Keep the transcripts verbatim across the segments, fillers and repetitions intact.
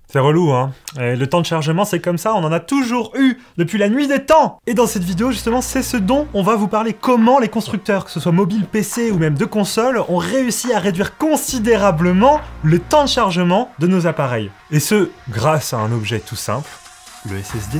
C'est relou, hein. Et le temps de chargement, c'est comme ça, on en a toujours eu depuis la nuit des temps. Et dans cette vidéo, justement, c'est ce dont on va vous parler. Comment les constructeurs, que ce soit mobile, P C ou même de console, ont réussi à réduire considérablement le temps de chargement de nos appareils. Et ce, grâce à un objet tout simple, le S S D.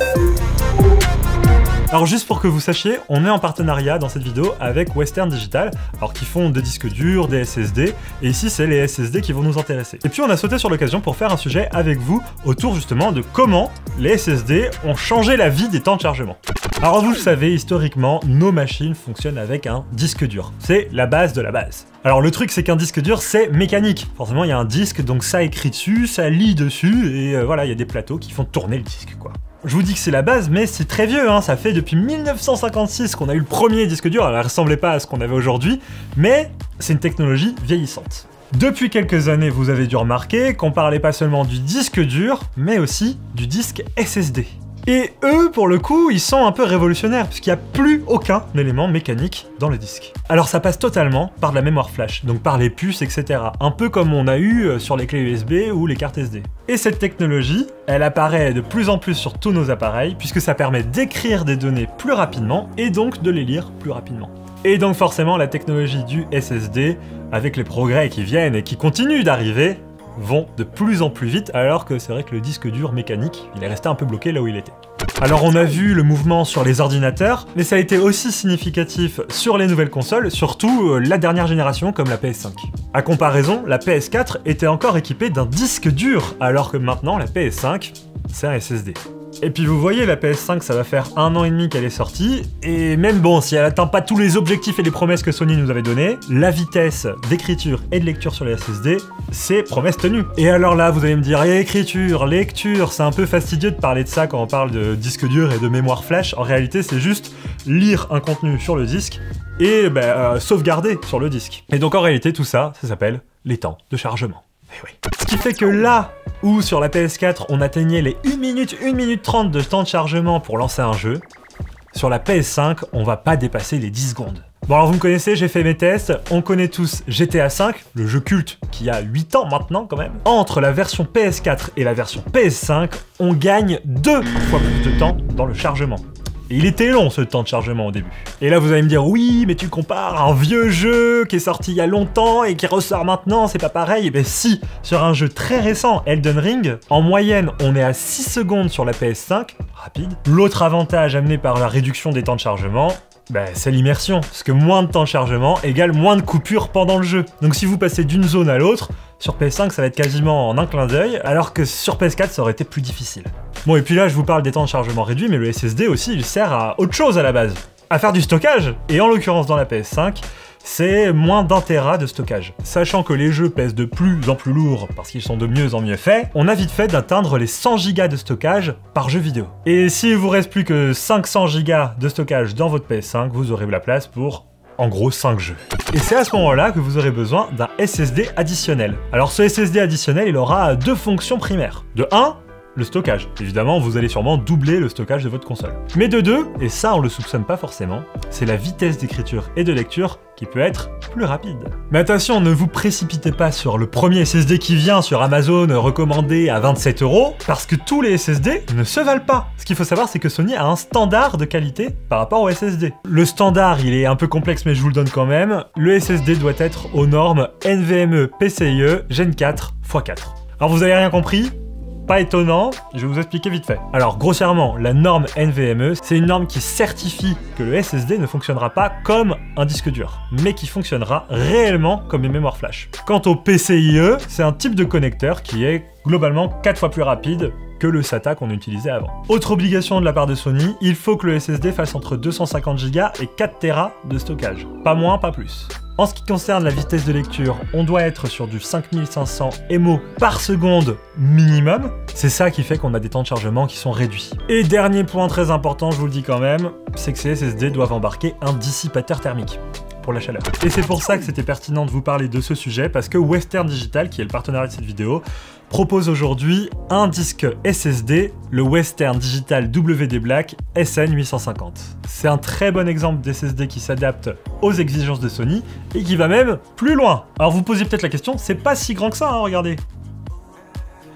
Alors juste pour que vous sachiez, on est en partenariat dans cette vidéo avec Western Digital, alors qui font des disques durs, des S S D, et ici c'est les S S D qui vont nous intéresser. Et puis on a sauté sur l'occasion pour faire un sujet avec vous autour justement de comment les S S D ont changé la vie des temps de chargement. Alors vous le savez, historiquement, nos machines fonctionnent avec un disque dur. C'est la base de la base. Alors le truc c'est qu'un disque dur c'est mécanique. Forcément il y a un disque, donc ça écrit dessus, ça lit dessus, et euh, voilà, il y a des plateaux qui font tourner le disque quoi. Je vous dis que c'est la base, mais c'est très vieux, hein. Ça fait depuis mille neuf cent cinquante-six qu'on a eu le premier disque dur, alors elle ressemblait pas à ce qu'on avait aujourd'hui, mais c'est une technologie vieillissante. Depuis quelques années, vous avez dû remarquer qu'on parlait pas seulement du disque dur, mais aussi du disque S S D. Et eux, pour le coup, ils sont un peu révolutionnaires, puisqu'il n'y a plus aucun élément mécanique dans le disque. Alors ça passe totalement par de la mémoire flash, donc par les puces, et cetera. Un peu comme on a eu sur les clés U S B ou les cartes S D. Et cette technologie, elle apparaît de plus en plus sur tous nos appareils, puisque ça permet d'écrire des données plus rapidement, et donc de les lire plus rapidement. Et donc forcément, la technologie du S S D, avec les progrès qui viennent et qui continuent d'arriver, vont de plus en plus vite, alors que c'est vrai que le disque dur mécanique, il est resté un peu bloqué là où il était. Alors on a vu le mouvement sur les ordinateurs, mais ça a été aussi significatif sur les nouvelles consoles, surtout la dernière génération comme la P S cinq. A comparaison, la P S quatre était encore équipée d'un disque dur, alors que maintenant la P S cinq, c'est un S S D. Et puis vous voyez, la P S cinq, ça va faire un an et demi qu'elle est sortie, et même bon, si elle atteint pas tous les objectifs et les promesses que Sony nous avait données, la vitesse d'écriture et de lecture sur les S S D, c'est promesse tenue. Et alors là, vous allez me dire, écriture, lecture, c'est un peu fastidieux de parler de ça quand on parle de disque dur et de mémoire flash. En réalité, c'est juste lire un contenu sur le disque et bah, euh, sauvegarder sur le disque. Et donc en réalité, tout ça, ça s'appelle les temps de chargement. Et oui. Ce qui fait que là où sur la P S quatre on atteignait les une minute, une minute trente de temps de chargement pour lancer un jeu, sur la P S cinq on va pas dépasser les dix secondes. Bon alors vous me connaissez, j'ai fait mes tests, on connaît tous G T A cinq, le jeu culte qui a huit ans maintenant quand même. Entre la version P S quatre et la version P S cinq, on gagne deux fois plus de temps dans le chargement. Et il était long ce temps de chargement au début. Et là vous allez me dire, oui mais tu compares un vieux jeu qui est sorti il y a longtemps et qui ressort maintenant, c'est pas pareil. Et ben si, sur un jeu très récent, Elden Ring, en moyenne on est à six secondes sur la P S cinq, rapide. L'autre avantage amené par la réduction des temps de chargement, bah, c'est l'immersion, parce que moins de temps de chargement égale moins de coupures pendant le jeu. Donc si vous passez d'une zone à l'autre, sur P S cinq ça va être quasiment en un clin d'œil, alors que sur P S quatre ça aurait été plus difficile. Bon et puis là je vous parle des temps de chargement réduits, mais le S S D aussi il sert à autre chose à la base, à faire du stockage. Et en l'occurrence dans la P S cinq, c'est moins d'un téra de stockage. Sachant que les jeux pèsent de plus en plus lourd parce qu'ils sont de mieux en mieux faits, on a vite fait d'atteindre les cent gigas de stockage par jeu vidéo. Et s'il vous reste plus que cinq cents gigas de stockage dans votre P S cinq, vous aurez la place pour en gros cinq jeux. Et c'est à ce moment-là que vous aurez besoin d'un S S D additionnel. Alors ce S S D additionnel, il aura deux fonctions primaires. De un, le stockage. Évidemment, vous allez sûrement doubler le stockage de votre console. Mais de deux, et ça on le soupçonne pas forcément, c'est la vitesse d'écriture et de lecture qui peut être plus rapide. Mais attention, ne vous précipitez pas sur le premier S S D qui vient sur Amazon recommandé à vingt-sept euros, parce que tous les S S D ne se valent pas. Ce qu'il faut savoir, c'est que Sony a un standard de qualité par rapport au S S D. Le standard, il est un peu complexe, mais je vous le donne quand même. Le S S D doit être aux normes N V M E P C I E Gen quatre fois quatre. Alors vous avez rien compris ? Pas étonnant, je vais vous expliquer vite fait. Alors grossièrement, la norme N V M E, c'est une norme qui certifie que le S S D ne fonctionnera pas comme un disque dur, mais qui fonctionnera réellement comme une mémoire flash. Quant au P C I E, c'est un type de connecteur qui est globalement quatre fois plus rapide que le SATA qu'on utilisait avant. Autre obligation de la part de Sony, il faut que le S S D fasse entre deux cent cinquante gigas et quatre téra de stockage. Pas moins, pas plus. En ce qui concerne la vitesse de lecture, on doit être sur du cinq mille cinq cents émo par seconde minimum. C'est ça qui fait qu'on a des temps de chargement qui sont réduits. Et dernier point très important, je vous le dis quand même, c'est que ces S S D doivent embarquer un dissipateur thermique pour la chaleur. Et c'est pour ça que c'était pertinent de vous parler de ce sujet, parce que Western Digital, qui est le partenaire de cette vidéo, propose aujourd'hui un disque S S D, le Western Digital W D Black S N huit cent cinquante. C'est un très bon exemple d'S S D qui s'adapte aux exigences de Sony et qui va même plus loin. Alors vous posez peut-être la question, c'est pas si grand que ça, hein, regardez.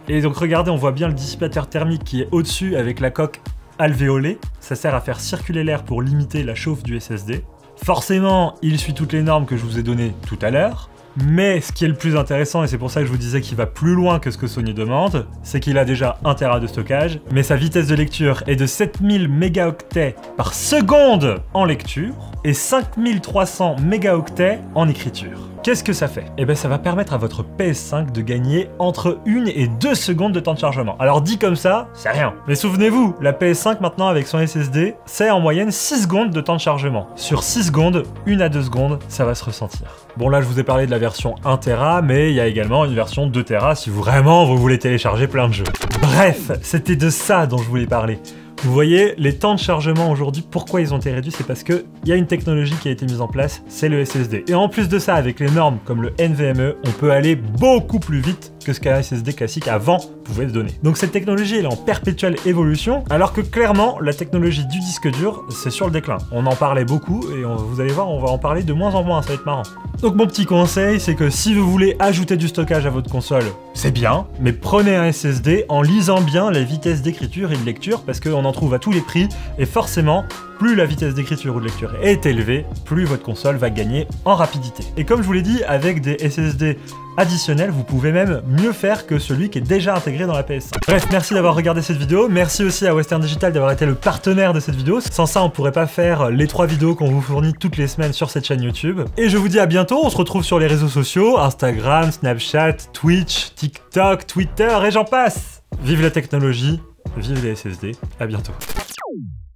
Et donc regardez, on voit bien le dissipateur thermique qui est au-dessus avec la coque alvéolée. Ça sert à faire circuler l'air pour limiter la chauffe du S S D. Forcément, il suit toutes les normes que je vous ai données tout à l'heure. Mais ce qui est le plus intéressant, et c'est pour ça que je vous disais qu'il va plus loin que ce que Sony demande, c'est qu'il a déjà un téra de stockage, mais sa vitesse de lecture est de sept mille mégaoctets par seconde en lecture, et cinq mille trois cents mégaoctets en écriture. Qu'est-ce que ça fait? Eh bien ça va permettre à votre P S cinq de gagner entre une et deux secondes de temps de chargement. Alors dit comme ça, c'est rien. Mais souvenez-vous, la P S cinq maintenant avec son S S D, c'est en moyenne six secondes de temps de chargement. Sur six secondes, une à deux secondes, ça va se ressentir. Bon là je vous ai parlé de la version un téra, mais il y a également une version deux téra si vous vraiment vous voulez télécharger plein de jeux. Bref, c'était de ça dont je voulais parler. Vous voyez, les temps de chargement aujourd'hui, pourquoi ils ont été réduits? C'est parce qu'il y a une technologie qui a été mise en place, c'est le S S D. Et en plus de ça, avec les normes comme le N V M e, on peut aller beaucoup plus vite que ce qu'un S S D classique avant pouvait donner. Donc cette technologie, elle est en perpétuelle évolution, alors que clairement, la technologie du disque dur, c'est sur le déclin. On en parlait beaucoup, et on, vous allez voir, on va en parler de moins en moins, ça va être marrant. Donc mon petit conseil, c'est que si vous voulez ajouter du stockage à votre console, c'est bien, mais prenez un S S D en lisant bien la vitesse d'écriture et de lecture, parce qu'on en trouve à tous les prix, et forcément, plus la vitesse d'écriture ou de lecture est élevée, plus votre console va gagner en rapidité. Et comme je vous l'ai dit, avec des S S D additionnels, vous pouvez même mieux faire que celui qui est déjà intégré dans la P S cinq. Bref, merci d'avoir regardé cette vidéo, merci aussi à Western Digital d'avoir été le partenaire de cette vidéo. Sans ça, on pourrait pas faire les trois vidéos qu'on vous fournit toutes les semaines sur cette chaîne YouTube. Et je vous dis à bientôt, on se retrouve sur les réseaux sociaux, Instagram, Snapchat, Twitch, TikTok, Twitter et j'en passe. Vive la technologie, vive les S S D, à bientôt.